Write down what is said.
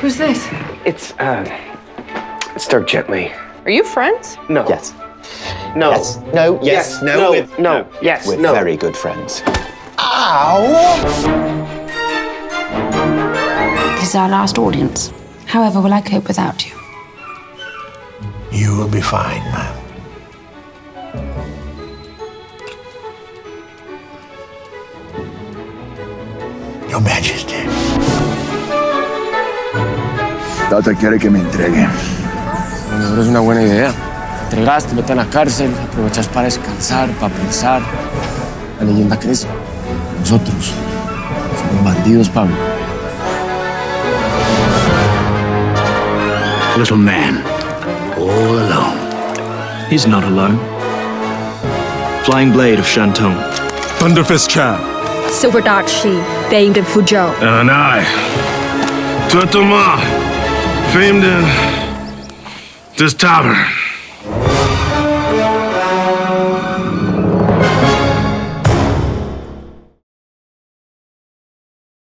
Who's this? It's, start gently. Are you friends? No. Yes. No. Yes. No. Yes. Yes. No. No. Yes. We're No. very good friends. Ow! This is our last audience. However will I cope without you? You will be fine, ma'am. Your Majesty. Tata quiere que me entregue. Bueno, es una buena idea. Te entregas, te meten a la cárcel, aprovechas para descansar, para pensar. La leyenda crece. Nosotros somos bandidos, Pablo. Little man, all alone. He's not alone. Flying Blade of Shantung. Thunderfist Chan. Silver Dart Shi, famed in Fuzhou. And I, Turtle Ma, famed in this tavern.